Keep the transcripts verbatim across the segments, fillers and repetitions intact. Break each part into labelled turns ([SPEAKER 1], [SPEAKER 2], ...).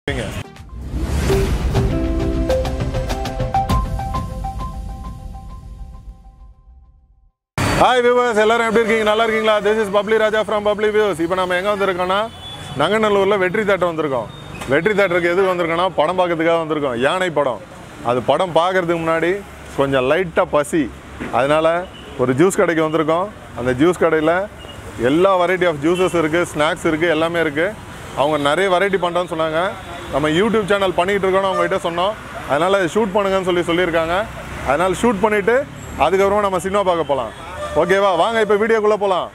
[SPEAKER 1] Hi viewers, எல்லாரும் எப்படி இருக்கீங்க? நல்லா இருக்கீங்களா? This is Bubbly Raja from Bubbly Views. இப்போ நாம எங்க வந்திருக்கோம்னா நங்கநல்லூர்ல வெற்றி தியேட்டர் வந்திருக்கோம். வெற்றி தியேட்டருக்கு எதுக்கு வந்திருக்கோம்னா படம் பார்க்கிறதுக்காக வந்திருக்கோம். யானை படம். அது படம் பார்க்கிறதுக்கு முன்னாடி கொஞ்சம் லைட்டா பசி. அதனால ஒரு ஜூஸ் கடைக்கு வந்திருக்கோம். அந்த ஜூஸ் கடையில எல்லா வெரைட்டி ஆஃப் ஜூஸஸ் இருக்கு, ஸ்நாக்ஸ் இருக்கு, எல்லாமே இருக்கு. அவங்க நிறைய வெரைட்டி பண்றான்னு சொன்னாங்க. நம்ம யூடியூப் சேனல் பண்ணிட்டு இருக்கோம்னு அவங்க கிட்ட சொன்னோம். அதனால ஷூட் பண்ணுங்கன்னு சொல்லி சொல்லியிருக்காங்க. அதனால ஷூட் பண்ணிட்டு அதுக்கப்புறமா நம்ம சினிமா பார்க்க போலாம். ஓகேவா, வாங்க இப்போ வீடியோக்குள்ள போலாம்.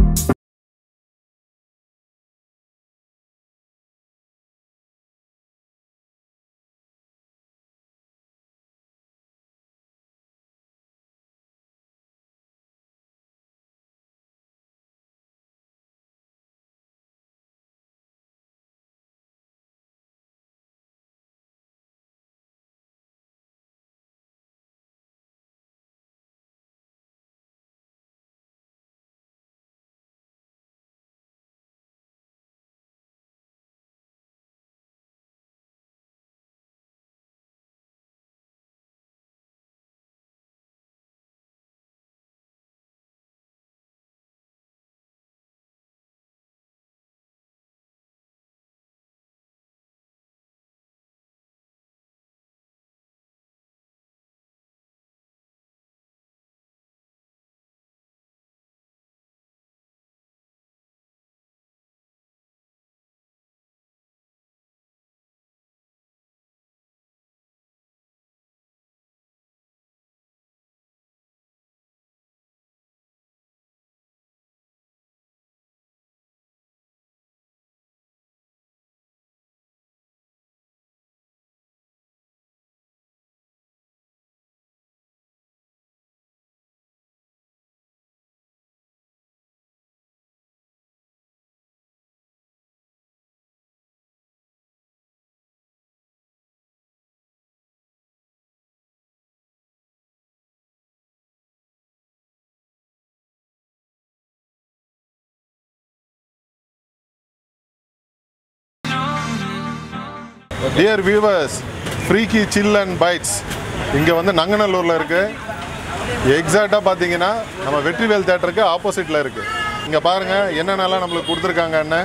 [SPEAKER 1] Dear viewers, Freaky Chill and Bites இங்கே வந்து நங்கநல்லூரில் இருக்குது. எக்ஸாக்டாக பார்த்தீங்கன்னா நம்ம வெற்றிவேல் தேட்டருக்கு ஆப்போசிட்டில் இருக்குது. இங்கே பாருங்கள் என்னென்னலாம் நம்மளுக்கு கொடுத்துருக்காங்கன்னு.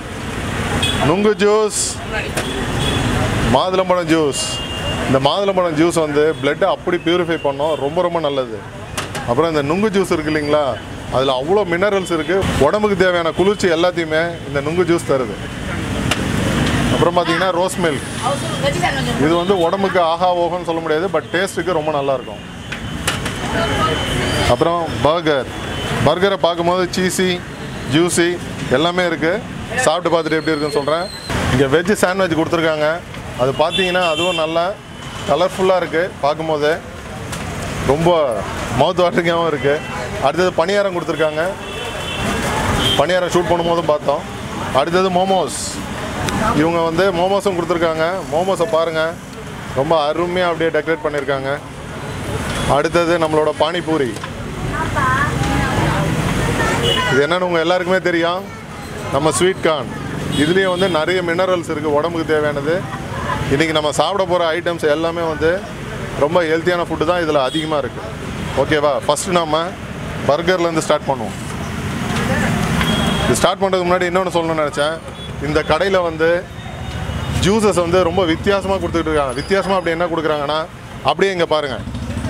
[SPEAKER 1] நுங்கு ஜூஸ், மாதுளம்பழம் ஜூஸ். இந்த மாதுளம்பழம் ஜூஸ் வந்து பிளட்டை அப்படி பியூரிஃபை பண்ணோம், ரொம்ப ரொம்ப நல்லது. அப்புறம் இந்த நுங்கு ஜூஸ் இருக்குது இல்லைங்களா, அதில் அவ்வளோ மினரல்ஸ் இருக்குது. உடம்புக்கு தேவையான குளிர்ச்சி எல்லாத்தையுமே இந்த நுங்கு ஜூஸ் தருது. அப்புறம் பார்த்தீங்கன்னா ரோஸ் மில்க். இது வந்து உடம்புக்கு ஆஹா ஓகன்னு சொல்ல முடியாது, பட் டேஸ்ட்டுக்கு ரொம்ப நல்லாயிருக்கும். அப்புறம் பர்கர். பர்கரை பார்க்கும்போது சீஸி, ஜூஸி எல்லாமே இருக்குது. சாப்பிட்டு பார்த்துட்டு எப்படி இருக்குன்னு சொல்கிறேன். இங்கே வெஜ் சாண்ட்விச் கொடுத்துருக்காங்க. அது பார்த்தீங்கன்னா அதுவும் நல்லா கலர்ஃபுல்லாக இருக்குது. பார்க்கும்போது ரொம்ப மவுத் வாட்டரிங்காகவும் இருக்குது. அடுத்தது பனியாரம் கொடுத்துருக்காங்க. பனியாரம் ஷூட் பண்ணும்போதும் பார்த்தோம். அடுத்தது மோமோஸ். இவங்க வந்து மோமோஸும் கொடுத்துருக்காங்க. மோமோஸை பாருங்கள், ரொம்ப அருமையாக அப்படியே டெக்கரேட் பண்ணியிருக்காங்க. அடுத்தது நம்மளோட பானிபூரி. இது என்னென்னு உங்கள் எல்லாருக்குமே தெரியும், நம்ம ஸ்வீட் கார்ன். இதுலேயும் வந்து நிறைய மினரல்ஸ் இருக்குது, உடம்புக்கு தேவையானது. இன்றைக்கி நம்ம சாப்பிட போகிற ஐட்டம்ஸ் எல்லாமே வந்து ரொம்ப ஹெல்த்தியான ஃபுட்டு தான் இதில் அதிகமாக இருக்குது. ஓகேவா, ஃபஸ்ட்டு நம்ம பர்கர்லேருந்து ஸ்டார்ட் பண்ணுவோம். இது ஸ்டார்ட் பண்ணுறதுக்கு முன்னாடி இன்னொன்று சொல்லணும்னு நினச்சேன். இந்த கடையில் வந்து ஜூஸஸ் வந்து ரொம்ப வித்தியாசமாக கொடுத்துக்கிட்டு இருக்காங்க. வித்தியாசமாக அப்படி என்ன கொடுக்குறாங்கன்னா, அப்படியே இங்கே பாருங்கள்,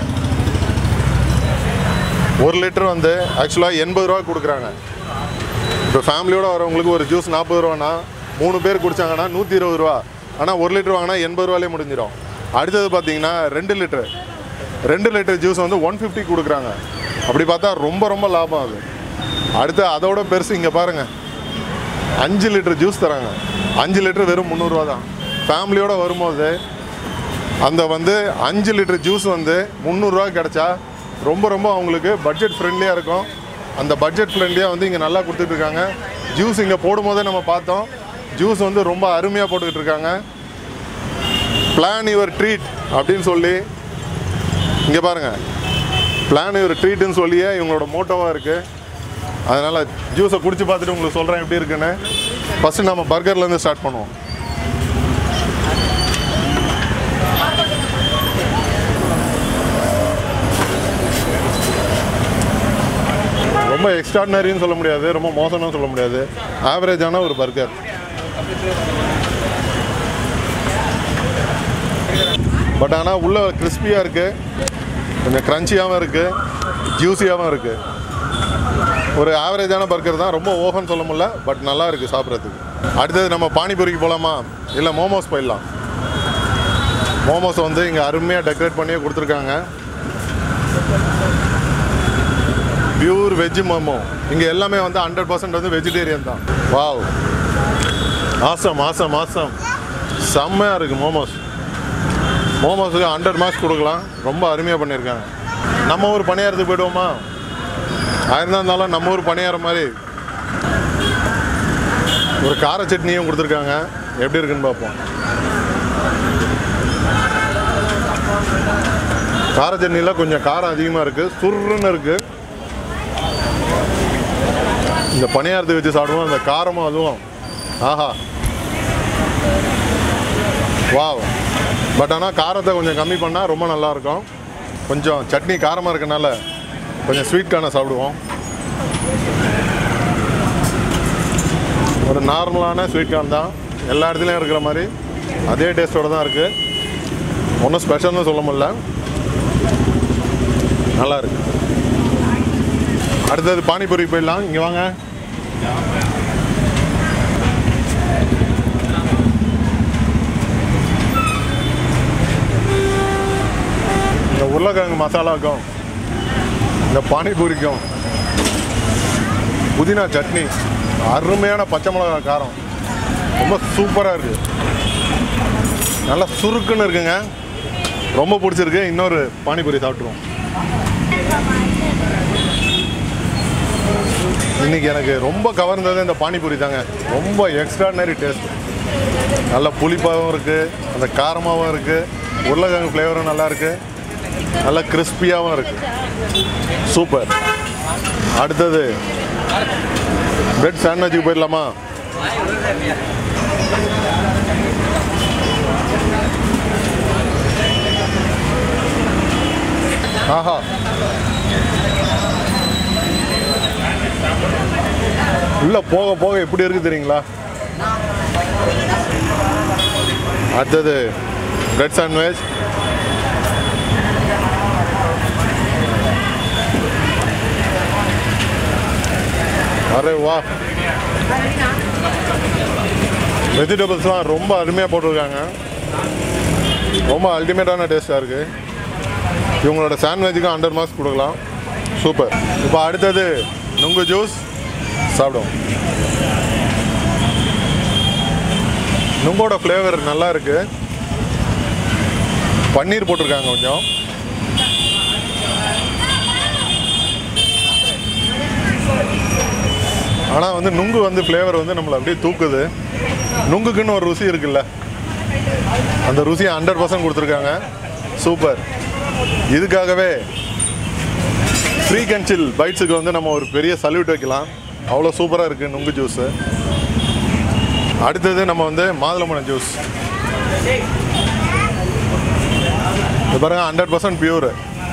[SPEAKER 1] ஒரு லிட்டர் வந்து ஆக்சுவலாக எண்பது ரூபா கொடுக்குறாங்க. இப்போ ஃபேமிலியோடு வரவங்களுக்கு ஒரு ஜூஸ் நாற்பது ரூபானா, மூணு பேர் குடித்தாங்கன்னா நூற்றி இருபது ரூபா. ஆனால் ஒரு லிட்டர் வாங்கினா எண்பது ரூபாலே முடிஞ்சிடும். அடுத்தது பார்த்தீங்கன்னா ரெண்டு லிட்டர் ரெண்டு லிட்டர் ஜூஸ் வந்து ஒன் ஃபிஃப்டி கொடுக்குறாங்க. அப்படி பார்த்தா ரொம்ப ரொம்ப லாபம் அது. அடுத்து அதோட பெருசு இங்கே பாருங்கள், அஞ்சு லிட்டர் ஜூஸ் தராங்க. அஞ்சு லிட்டர் வெறும் முந்நூறுரூவா தான். ஃபேமிலியோடு வரும்போது அந்த வந்து அஞ்சு லிட்டர் ஜூஸ் வந்து முந்நூறுரூவா கிடச்சா ரொம்ப ரொம்ப அவங்களுக்கு பட்ஜெட் ஃப்ரெண்ட்லியாக இருக்கும். அந்த பட்ஜெட் ஃப்ரெண்ட்லியாக வந்து இங்கே நல்லா கொடுத்துட்ருக்காங்க. ஜூஸ் இங்கே போடும்போதே நம்ம பார்த்தோம், ஜூஸ் வந்து ரொம்ப அருமையாக போட்டுக்கிட்டு இருக்காங்க. பிளான் யுவர் ட்ரீட் அப்படின்னு சொல்லி இங்கே பாருங்கள், பிளான் யுவர் ட்ரீட்டுன்னு சொல்லியே இவங்களோட மோட்டோவாக இருக்குது. அதனால் ஜூஸை குடிச்சு பார்த்துட்டு உங்களுக்கு சொல்கிறேன் எப்படி இருக்குன்னு. ஃபஸ்ட்டு நம்ம பர்கர்லேருந்து ஸ்டார்ட் பண்ணுவோம். ரொம்ப எக்ஸ்ட்ராடினரின்னு சொல்ல முடியாது, ரொம்ப மோசம்னு சொல்ல முடியாது, ஆவரேஜான ஒரு பர்கர். பட் ஆனால் உள்ள கிறிஸ்பியாக இருக்குது, கொஞ்சம் க்ரன்ச்சியாகவும் இருக்குது, ஜூஸியாகவும் இருக்குது. ஒரு ஆவரேஜான பர்கர் தான், ரொம்ப ஓஹன்னு சொல்ல முடியல, பட் நல்லா இருக்குது சாப்பிட்றதுக்கு. அடுத்தது நம்ம பானிபூரிக்கு போகலாமா, இல்லை மோமோஸ் போயிடலாம். மோமோஸ் வந்து இங்கே அருமையாக டெக்கரேட் பண்ணியே கொடுத்துருக்காங்க. Pure veg momo. இங்கே எல்லாமே வந்து ஹண்ட்ரட் பர்சன்ட் வந்து வெஜிடேரியன் தான். வாவ், ஆசம் ஆசம் ஆசம், செம்மையாக இருக்குது மோமோஸ். மோமோஸுக்கு ஹண்ட்ரட் மார்க்ஸ் கொடுக்கலாம், ரொம்ப அருமையாக பண்ணியிருக்காங்க. நம்ம ஊர் பணியாரத்துக்கு போய்டுவோமா, ஆயிருந்தா இருந்தாலும் நம்ம ஊர் பணியாரம் மாதிரி ஒரு கார சட்னியும் கொடுத்துருக்காங்க. எப்படி இருக்குன்னு பார்ப்போம். கார சட்னியில் கொஞ்சம் காரம் அதிகமாக இருக்குது, சுருன்னு இருக்குது. இந்த பணியாரத்தை வச்சு சாப்பிடுவோம், அந்த காரமும் அதுவும் ஆஹா வாவ். பட் ஆனால் காரத்தை கொஞ்சம் கம்மி பண்ணால் ரொம்ப நல்லாயிருக்கும். கொஞ்சம் சட்னி காரமாக இருக்கனால கொஞ்சம் ஸ்வீட் கார்னை சாப்பிடுவோம். ஒரு நார்மலான ஸ்வீட் கார்ன் தான், எல்லா இடத்துலையும் இருக்கிற மாதிரி அதே டேஸ்ட்டோடு தான் இருக்குது. ஒன்றும் ஸ்பெஷல்னு சொல்ல முடியல, நல்லா இருக்கு. அடுத்தது பானிபூரி போயிடலாம். இங்கே வாங்க. இந்த உருளைக்கிழங்கு மசாலாவுக்கும் இந்த பானிபூரிக்கும் புதினா சட்னி, அருமையான பச்சை மிளகா காரம், ரொம்ப சூப்பராக இருக்குது. நல்லா சுருக்குன்னு இருக்குங்க, ரொம்ப பிடிச்சிருக்கு. இன்னொரு பானிபூரி சாப்பிட்ருவோம். இன்றைக்கி எனக்கு ரொம்ப கவர்ந்தது இந்த பானிபூரி தாங்க. ரொம்ப எக்ஸ்ட்ராடினரி டேஸ்ட், நல்ல புளிப்பாகவும் இருக்குது, அந்த காரமாகவும் இருக்குது, உருளைக்கிழங்கு ஃப்ளேவரும் நல்லா இருக்குது, நல்லா கிறிஸ்பியாகவும் இருக்குது. சூப்பர். அடுத்தது பிரெட் சாண்ட்விச்சுக்கு போயிடலாமா? ஆஹா, உள்ள போக போக எப்படி இருக்கு தெரியுங்களா? அடுத்தது பிரெட் சாண்ட்விச். அரே வா, வெஜிடபிள்ஸ்லாம் ரொம்ப அருமையாக போட்டிருக்காங்க, ரொம்ப அல்டிமேட்டான டேஸ்ட்டாக இருக்குது. இவங்களோட சாண்ட்விச்சுக்கும் ஹண்ட்ரட் மார்க்ஸ் கொடுக்கலாம். சூப்பர். இப்போ அடுத்தது நுங்கு ஜூஸ் சாப்பிடும். நுங்கோட ஃப்ளேவர் நல்லா இருக்குது, பன்னீர் போட்டிருக்காங்க கொஞ்சம். ஆனால் வந்து நுங்கு வந்து ஃப்ளேவர் வந்து நம்மளை அப்படியே தூக்குது. நுங்குக்குன்னு ஒரு ருசி இருக்குல்ல, அந்த ருசியை ஹண்ட்ரட் பர்சன்ட் கொடுத்துருக்காங்க. சூப்பர். இதுக்காகவே ஃப்ரீ கன்சில் பைட்ஸுக்கு வந்து நம்ம ஒரு பெரிய சல்யூட் வைக்கலாம், அவ்வளோ சூப்பராக இருக்குது நுங்கு ஜூஸு. அடுத்தது நம்ம வந்து மாதுளம்பழம் ஜூஸ். இது பாருங்க, ஹண்ட்ரட் பர்சன்ட் பியூர்.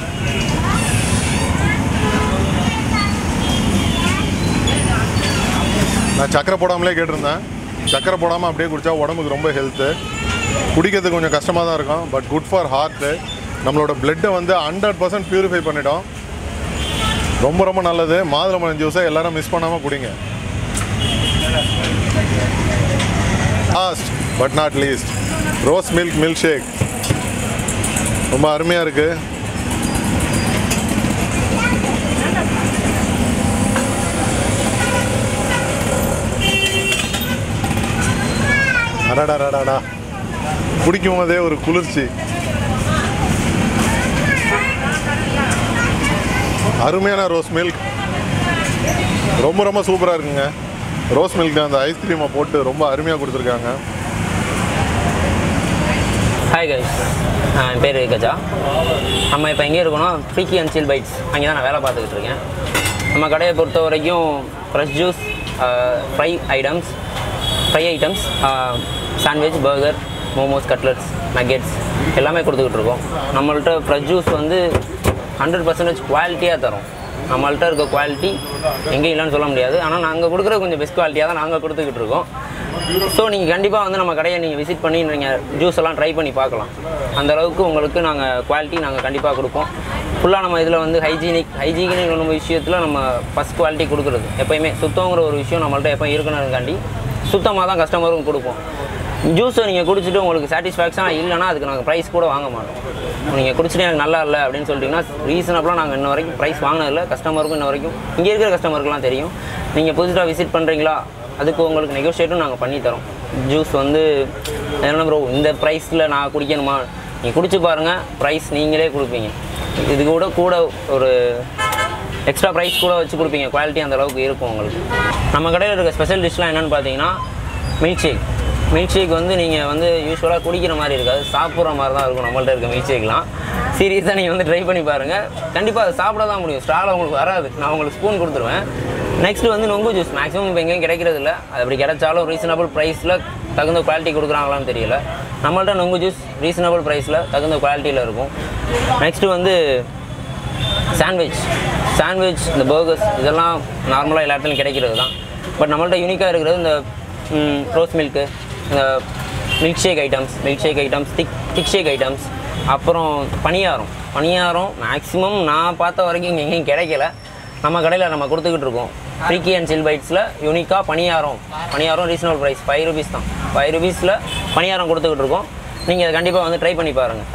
[SPEAKER 1] நான் சக்கரை போடாமலே கேட்டிருந்தேன், சக்கரை போடாமல் அப்படியே குடித்தா உடம்புக்கு ரொம்ப ஹெல்த்து. குடிக்கிறதுக்கு கொஞ்சம் கஷ்டமாக தான் இருக்கும், பட் குட் ஃபார் ஹார்ட்டு. நம்மளோட பிளட்டை வந்து ஹண்ட்ரட் பர்சன்ட் பியூரிஃபை பண்ணிட்டோம், ரொம்ப ரொம்ப நல்லது. மாதுளம்பழம் ஜூஸை எல்லோரும் மிஸ் பண்ணாமல் குடிங்க. Last but not least, rose milk milk shake ரொம்ப அருமையாக இருக்குது. அடாடா அடாடா, குடிக்கும் போதே ஒரு குளிர்ச்சி. அருமையான ரோஸ் மில்க், ரொம்ப ரொம்ப சூப்பராக இருக்குங்க. ரோஸ் மில்க் அந்த ஐஸ்கிரீமை போட்டு ரொம்ப அருமையாக கொடுத்துருக்காங்க.
[SPEAKER 2] ஹாய் கைஸ், என் பேர் கஜா. நம்ம இப்போ எங்கே இருக்கோம்னா ஃப்ரீக்கி அண்ட் சில் பைட்ஸ், அங்கே தான் நான் வேலை பார்த்துக்கிட்டு இருக்கேன். நம்ம கடையை பொறுத்த வரைக்கும் fresh juice, fry items fry items sandwich, burger, momos, cutlets, nuggets எல்லாமே கொடுத்துக்கிட்டு இருக்கோம். நம்மள்கிட்ட ஃப்ரெஷ் ஜூஸ் வந்து ஹண்ட்ரட் பர்சன்டேஜ் குவாலிட்டியாக தரும். நம்மள்ட்ட இருக்க குவாலிட்டி எங்கேயும் இல்லைன்னு சொல்ல முடியாது. ஆனால் நாங்கள் கொடுக்குறது கொஞ்சம் பெஸ்ட் குவாலிட்டியாக தான் நாங்கள் கொடுத்துக்கிட்டு இருக்கோம். ஸோ நீங்கள் கண்டிப்பாக வந்து நம்ம கடையை நீங்கள் விசிட் பண்ணி நீங்கள் ஜூஸ் எல்லாம் ட்ரை பண்ணி பார்க்கலாம். அந்தளவுக்கு உங்களுக்கு நாங்கள் குவாலிட்டி நாங்கள் கண்டிப்பாக கொடுப்போம். ஃபுல்லாக நம்ம இதில் வந்து ஹைஜீனிக் ஹைஜீனிக் நம்ம விஷயத்தில் நம்ம ஃபஸ்ட் குவாலிட்டி கொடுக்குறது எப்போயுமே சுத்தங்கிற ஒரு விஷயம் நம்மள்ட்ட எப்போ இருக்கணுங்காண்டி சுத்தமாக தான் கஸ்டமருக்கும் கொடுப்போம். ஜூஸை நீங்கள் குடிச்சிட்டு உங்களுக்கு சாட்டிஸ்ஃபேக்ஷனாக இல்லைனா அதுக்கு நாங்கள் ப்ரைஸ் கூட வாங்க மாட்டோம். நீங்கள் குடிச்சிட்டு எனக்கு நல்லா இல்லை அப்படின்னு சொல்லிட்டிங்கன்னா ரீசனபிளாக நாங்கள் இன்ன வரைக்கும் ப்ரைஸ் வாங்கினதில்லை. கஸ்டமருக்கும் இன்ன வரைக்கும் இங்கே இருக்கிற கஸ்டமருக்குலாம் தெரியும். நீங்கள் புதுசாக விசிட் பண்ணுறீங்களா அதுக்கு உங்களுக்கு நெகோஷியேட்டும் நாங்கள் பண்ணித்தரோம். ஜூஸ் வந்து என்ன ப்ரோ இந்த ப்ரைஸில் நான் குடிக்கணுமா, நீங்கள் குடிச்சு பாருங்கள், ப்ரைஸ் நீங்களே கொடுப்பீங்க. இது கூட கூட ஒரு எக்ஸ்ட்ரா ப்ரைஸ் கூட வச்சு கொடுப்பீங்க. குவாலிட்டி அந்தளவுக்கு இருக்கும் உங்களுக்கு. நம்ம கடையில் இருக்க ஸ்பெஷல் டிஷ்லாம் என்னென்னு பார்த்தீங்கன்னா மில்க் ஷேக். மில்க் ஷேக் வந்து நீங்கள் வந்து யூஸ்வலாக குடிக்கிற மாதிரி இருக்காது, சாப்பிட்ற மாதிரி தான் இருக்கும் நம்மள்ட்ட இருக்க மில்க் ஷேக்லாம். சீரியஸாக நீங்கள் வந்து ட்ரை பண்ணி பாருங்கள். கண்டிப்பாக அதை சாப்பிட தான் முடியும், ஸ்டாலில் உங்களுக்கு வராது. நான் உங்களுக்கு ஸ்பூன் கொடுத்துருவேன். நெக்ஸ்ட்டு வந்து நொங்கு ஜூஸ் மேக்ஸிமம் இப்போ எங்கேயும் கிடைக்கிறது இல்லை. அது அப்படி கிடைச்சாலும் ரீசனபிள் ப்ரைஸில் தகுந்த குவாலிட்டி கொடுக்குறாங்களான்னு தெரியல. நம்மள்ட்ட நொங்கு ஜூஸ் ரீசனபிள் ப்ரைஸில் தகுந்த குவாலிட்டியில் இருக்கும். நெக்ஸ்ட்டு வந்து சாண்ட்விச் சாண்ட்விச் இந்த பர்கர்ஸ் இதெல்லாம் நார்மலாக எல்லா இடத்துலையும் கிடைக்கிறது தான். பட் நம்மள்ட்ட யூனிக்காக இருக்கிறது இந்த ரோஸ் மில்க்கு, இந்த milk shake items milk shake items thick thick shake items அப்புறம் பனியாரம் பனியாரம் மேக்ஸிமம் நான் பார்த்த வரைக்கும் இங்கே எங்கேயும் கிடைக்கல. நம்ம கடையில் நம்ம கொடுத்துக்கிட்டு இருக்கோம். ஃப்ரீக்கி அண்ட் சில் பைட்ஸில் யூனிக்காக paniyaram paniyaram reasonable price five rupees தான். ஃபைவ் ருபீஸில் பனியாரம் கொடுத்துக்கிட்டு இருக்கோம். நீங்கள் அதை கண்டிப்பாக வந்து ட்ரை பண்ணி பாருங்கள்.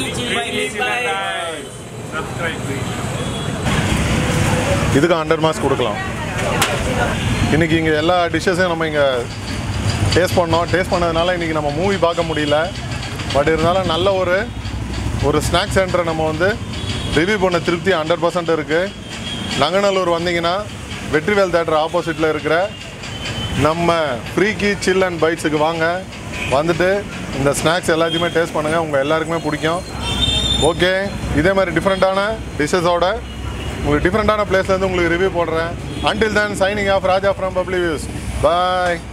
[SPEAKER 1] இதுக்கு ஹண்ட்ரட் மார்க்ஸ் கொடுக்கலாம். இன்றைக்கி இங்கே எல்லா டிஷ்ஷஸையும் நம்ம இங்கே டேஸ்ட் பண்ணோம். டேஸ்ட் பண்ணதுனால இன்றைக்கி நம்ம மூவி பார்க்க முடியல. பட் இருந்தாலும் நல்ல ஒரு ஒரு ஸ்நாக்ஸ் சென்டரை நம்ம வந்து ரிவ்யூ பண்ண திருப்தி ஹண்ட்ரட் பர்சன்ட் இருக்குது. நங்கநல்லூர் வந்தீங்கன்னா வெற்றிவேல் தேட்டர் ஆப்போசிட்டில் இருக்கிற நம்ம ஃப்ரீக்கி சில் அண்ட் பைட்ஸுக்கு வாங்க. வந்துட்டு இந்த ஸ்நாக்ஸ் எல்லாத்தையுமே டேஸ்ட் பண்ணுங்கள், உங்கள் எல்லாருக்குமே பிடிக்கும். ஓகே, இதே மாதிரி டிஃப்ரெண்ட்டான டிஷ்ஷஸோட உங்களுக்கு டிஃப்ரெண்ட்டான பிளேஸ்லேருந்து உங்களுக்கு ரிவ்யூ போடுறேன். Until then signing off Raja from bubbly views. Bye.